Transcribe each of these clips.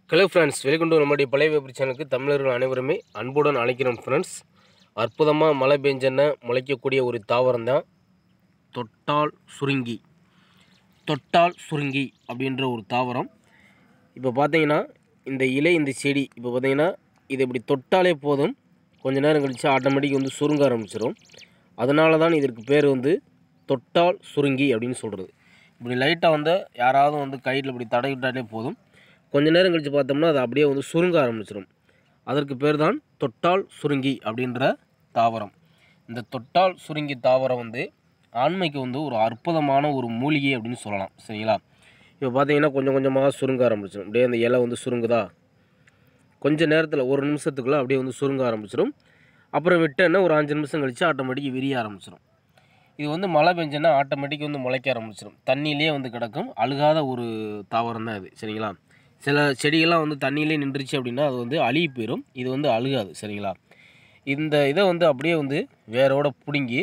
Hello friends, welcome to நம்முடைய பழைய வியாபாரி சேனலுக்கு தமிழர்கள் அனைவருமே அன்புடன் அழைக்கிறோம் ஃப்ரெண்ட்ஸ். அற்புதமாக மழை பெஞ்சென்ன முளைக்கக்கூடிய ஒரு தாவரம் தான் தொட்டால் சுருங்கி. தொட்டால் சுருங்கி அப்படின்ற ஒரு தாவரம். இப்போ பார்த்தீங்கன்னா இந்த இலை, இந்த செடி இப்போ பார்த்தீங்கன்னா இது இப்படி தொட்டாலே போதும், கொஞ்சம் நேரம் கழித்து ஆட்டோமேட்டிக் வந்து சுருங்க ஆரம்பிச்சிடும். அதனால தான் இதற்கு பேர் வந்து தொட்டால் சுருங்கி அப்படின்னு சொல்கிறது. இப்படி லைட்டாக வந்து யாராவது வந்து கையில் இப்படி தடவிட்டாலே போதும், கொஞ்ச நேரம் கழித்து பார்த்தோம்னா அது அப்படியே வந்து சுருங்க ஆரம்பிச்சிடும். அதற்கு பேர் தான் தொட்டால் சுருங்கி அப்படின்ற தாவரம். இந்த தொட்டால் சுருங்கி தாவரம் வந்து ஆண்மைக்கு வந்து ஒரு அற்புதமான ஒரு மூலிகை அப்படின்னு சொல்லலாம். சரிங்களா? இப்போ பார்த்தீங்கன்னா கொஞ்சம் கொஞ்சமாக சுருங்க ஆரம்பிச்சிடும். அப்படியே அந்த இலை வந்து சுருங்குதா, கொஞ்சம் நேரத்தில் ஒரு நிமிஷத்துக்குள்ளே அப்படியே வந்து சுருங்க ஆரம்பிச்சிடும். அப்புறம் விட்டேன்னா ஒரு 5 நிமிஷம் கழித்து ஆட்டோமேட்டிக் விரிய ஆரம்பிச்சிடும். இது வந்து மழை பெஞ்சேன்னா ஆட்டோமேட்டிக் வந்து முளைக்க ஆரம்பிச்சிடும். தண்ணியிலே வந்து கிடக்கும், அழுகாத ஒரு தாவரம் தான் இது. சரிங்களா? சில செடிகள்லாம் வந்து தண்ணியிலே நின்றுச்சு அப்படின்னா அது வந்து அழுகி போயிடும். இது வந்து அழுகாது. சரிங்களா? இந்த இதை வந்து அப்படியே வந்து வேரோட பிடுங்கி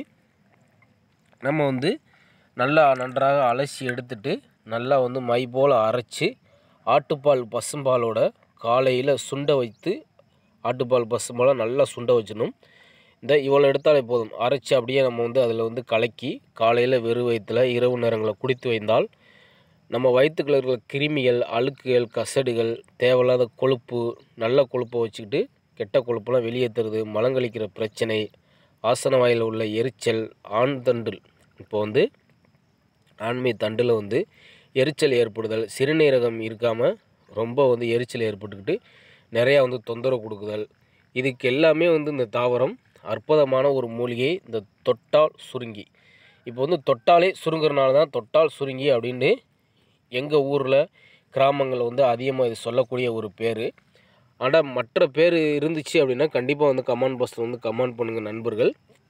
நம்ம வந்து நல்லா நன்றாக அலசி எடுத்துட்டு நல்லா வந்து மை போல் அரைச்சி ஆட்டுப்பால் பசும்பாலோட காலையில் சுண்ட வைத்து, ஆட்டுப்பால் பசும்பாலை நல்லா சுண்ட வச்சிடணும். இந்த இவ்வளோ எடுத்தாலே போதும், அரைச்சி அப்படியே நம்ம வந்து அதில் வந்து கலக்கி காலையில் வெறும் வயிற்றில் இரவு நேரங்களில் குடித்து வைத்தால் நம்ம வயிற்றுக்குள்ள இருக்கிற கிருமிகள், அழுக்குகள், கசடுகள், தேவையில்லாத கொழுப்பு, நல்ல கொழுப்பை வச்சுக்கிட்டு கெட்ட கொழுப்பெல்லாம் வெளியேற்றுறது, மலங்கழிக்கிற பிரச்சனை, ஆசன வாயில் உள்ள எரிச்சல், ஆண் தண்டில் இப்போ வந்து ஆண்மை தண்டில் வந்து எரிச்சல் ஏற்படுதல், சிறுநீரகம் இருக்காமல் ரொம்ப வந்து எரிச்சல் ஏற்பட்டுக்கிட்டு நிறையா வந்து தொந்தரவு கொடுக்குதல், இதுக்கு எல்லாமே வந்து இந்த தாவரம் அற்புதமான ஒரு மூலிகை. இந்த தொட்டால் சுருங்கி இப்போ வந்து தொட்டாலே சுருங்குறனால தான் தொட்டால் சுருங்கி அப்படின்னு எங்கள் ஊரில் கிராமங்களில் வந்து அதிகமாக இது சொல்லக்கூடிய ஒரு பேர். ஆனால் மற்ற பேர் இருந்துச்சு அப்படின்னா கண்டிப்பாக வந்து கமெண்ட் பாக்ஸில் வந்து கமெண்ட் பண்ணுங்கள் நண்பர்கள்.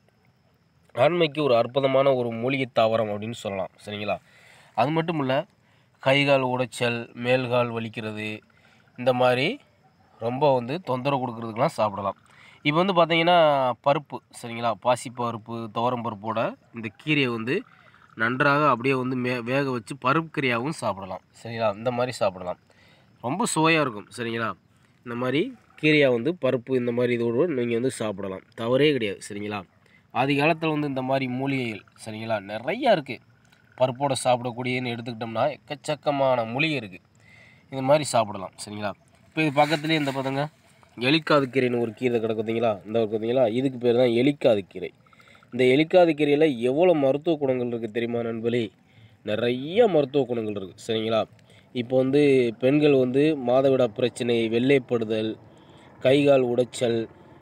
ஆண்மைக்கு ஒரு அற்புதமான ஒரு மூலிகை தாவரம் அப்படின்னு சொல்லலாம். சரிங்களா? அது மட்டும் இல்லை, கைகால் உடைச்சல், மேல்கால் வலிக்கிறது, இந்த மாதிரி ரொம்ப வந்து தொந்தரவு கொடுக்குறதுக்கெலாம் சாப்பிடலாம். இப்போ வந்து பார்த்திங்கன்னா பருப்பு, சரிங்களா, பாசிப்பருப்பு, துவரம் பருப்போட இந்த கீரையை வந்து நன்றாக அப்படியே வந்து வேக வச்சு பருப்பு கறியாகவும் சாப்பிடலாம். சரிங்களா? இந்த மாதிரி சாப்பிடலாம், ரொம்ப சுவையாக இருக்கும். சரிங்களா? இந்த மாதிரி கீரையாக வந்து பருப்பு இந்த மாதிரி இதோடு நீங்கள் வந்து சாப்பிடலாம், தவறே கிடையாது. சரிங்களா? ஆதி காலத்தில் வந்து இந்த மாதிரி மூலிகைகள் சரிங்களா நிறையா இருக்குது. பருப்போடு சாப்பிடக்கூடியன்னு எடுத்துக்கிட்டோம்னா எக்கச்சக்கமான மூலிகை இருக்குது. இந்த மாதிரி சாப்பிடலாம். சரிங்களா? இப்போ இது பக்கத்துலேயே இந்த பார்த்தங்க எலிக்காது கீரைன்னு ஒரு கீரை கிடக்குதுங்களா, இந்த பார்த்தீங்களா, இதுக்கு பேர் தான் எலிக்காது கீரை. இந்த எலிக்காது கீரையில் எவ்வளோ மருத்துவ குணங்கள் இருக்குது தெரியுமா நண்பர்களே? நிறைய மருத்துவ குணங்கள் இருக்குது. சரிங்களா? இப்போ வந்து பெண்கள் வந்து மாதவிடா பிரச்சனை, வெள்ளைப்படுதல், கைகால் உடைச்சல்,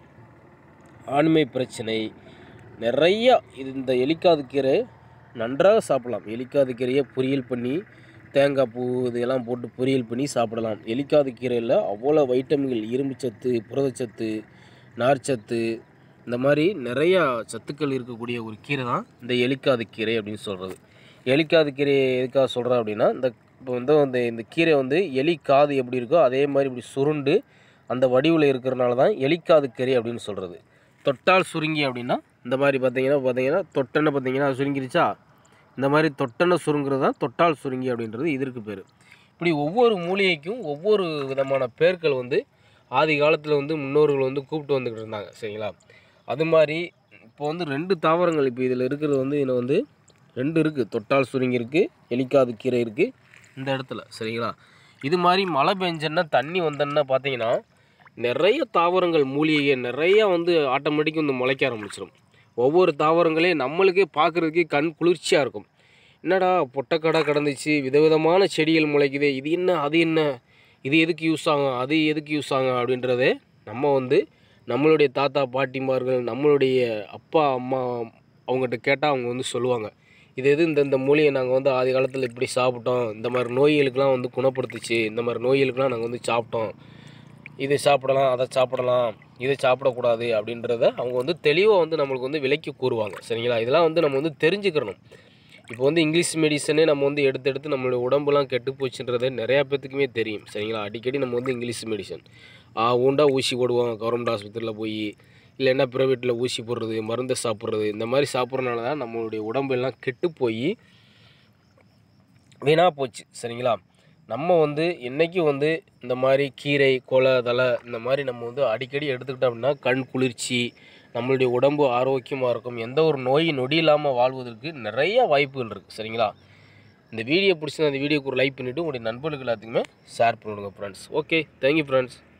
ஆண்மை பிரச்சனை நிறையா இந்த எலிக்காது கீரை நன்றாக சாப்பிடலாம். எலிக்காது கீரையை பொரியல் பண்ணி தேங்காய் பூ இதெல்லாம் போட்டு பொரியல் பண்ணி சாப்பிடலாம். எலிக்காது கீரையில் அவ்வளோ வைட்டமின்கள், இரும்பு சத்து, புரதச்சத்து, நார்ச்சத்து, இந்த மாதிரி நிறையா சத்துக்கள் இருக்கக்கூடிய ஒரு கீரை தான் இந்த எலிக்காது கீரை அப்படின்னு சொல்கிறது. எலிக்காது கீரையை எதுக்காக சொல்கிறேன் அப்படின்னா, இப்போ வந்து இந்த கீரை வந்து எலி காது எப்படி இருக்கோ அதே மாதிரி இப்படி சுருண்டு அந்த வடிவில் இருக்கிறனால தான் எலிக்காது கீரை அப்படின்னு சொல்கிறது. தொட்டால் சுருங்கி அப்படின்னா இந்த மாதிரி பார்த்தீங்கன்னா தொட்டன்னு பார்த்தீங்கன்னா சுருங்கிருச்சா, இந்த மாதிரி தொட்டனை சுருங்குறது தான் தொட்டால் சுருங்கி அப்படின்றது இதற்கு பேர். இப்படி ஒவ்வொரு மூலிகைக்கும் ஒவ்வொரு விதமான பேர்கள் வந்து ஆதி காலத்தில் வந்து முன்னோர்கள் வந்து கூப்பிட்டு வந்துக்கிட்டு இருந்தாங்க. சரிங்களா? அது மாதிரி இப்போ வந்து 2 தாவரங்கள் இப்போ இதில் இருக்கிறது வந்து இதில் வந்து 2 இருக்குது. தொட்டால் சுருங்கி இருக்குது, எலிக்காது கீரை இருக்குது இந்த இடத்துல. சரிங்களா? இது மாதிரி மழை பெஞ்சன்னா தண்ணி வந்தோன்னா பார்த்தீங்கன்னா நிறைய தாவரங்கள் மூலிகை நிறையா வந்து ஆட்டோமேட்டிக்காக வந்து முளைக்க ஆரம்பிச்சிடும். ஒவ்வொரு தாவரங்களே நம்மளுக்கே பார்க்குறதுக்கே கண் குளிர்ச்சியாக இருக்கும். என்னடா பொட்டக்கடை கிடந்துச்சு, விதவிதமான செடிகள் முளைக்குது, இது என்ன, அது என்ன, இது எதுக்கு யூஸ் ஆகும், அது எதுக்கு யூஸ் ஆகும் அப்படின்றதே நம்ம வந்து நம்மளுடைய தாத்தா பாட்டிமார்கள், நம்மளுடைய அப்பா அம்மா அவங்ககிட்ட கேட்டால் அவங்க வந்து சொல்லுவாங்க. இது எது இந்த மூலிகை நாங்கள் வந்து ஆதி காலத்தில் இப்படி சாப்பிட்டோம், இந்த மாதிரி நோய்களுக்கெலாம் வந்து குணப்படுத்துச்சு, இந்த மாதிரி நோய்களுக்கெலாம் நாங்கள் வந்து சாப்பிட்டோம், இதை சாப்பிடலாம், அதை சாப்பிடலாம், இதை சாப்பிடக்கூடாது அப்படின்றத அவங்க வந்து தெளிவாக வந்து நம்மளுக்கு வந்து விளக்கி கூறுவாங்க. சரிங்களா? இதெல்லாம் வந்து நம்ம வந்து தெரிஞ்சுக்கிறணும். இப்போ வந்து இங்கிலீஷ் மெடிசனே நம்ம வந்து எடுத்து நம்மளுடைய உடம்புலாம் கெட்டு போச்சுன்றது நிறையா பேத்துக்குமே தெரியும். சரிங்களா? அடிக்கடி நம்ம வந்து இங்கிலீஷ் மெடிசன் ஊண்டா ஊசி போடுவோம் கவர்மெண்ட் ஆஸ்பத்திரியில் போய், இல்லைன்னா ப்ரைவேட்டில் ஊசி போடுறது, மருந்தை சாப்பிட்றது, இந்த மாதிரி சாப்பிட்றதுனால தான் நம்மளுடைய உடம்பெல்லாம் கெட்டு போய் வீணாக போச்சு. சரிங்களா? நம்ம வந்து என்றைக்கும் வந்து இந்த மாதிரி கீரை கொலை தழை இந்த மாதிரி நம்ம வந்து அடிக்கடி எடுத்துக்கிட்டோம் அப்படின்னா கண் குளிர்ச்சி, நம்மளுடைய உடம்பு ஆரோக்கியமாக இருக்கும். எந்த ஒரு நோய் நொடி இல்லாமல் வாழ்வதற்கு நிறைய வாய்ப்புகள் இருக்குது. சரிங்களா? இந்த வீடியோ பிடிச்சினா இந்த வீடியோக்கு ஒரு லைக் பண்ணிவிட்டு உங்களுடைய நண்பர்களுக்கு எல்லாத்துக்குமே ஷேர் பண்ணிவிடுங்க ஃப்ரெண்ட்ஸ். Okay, thank you friends.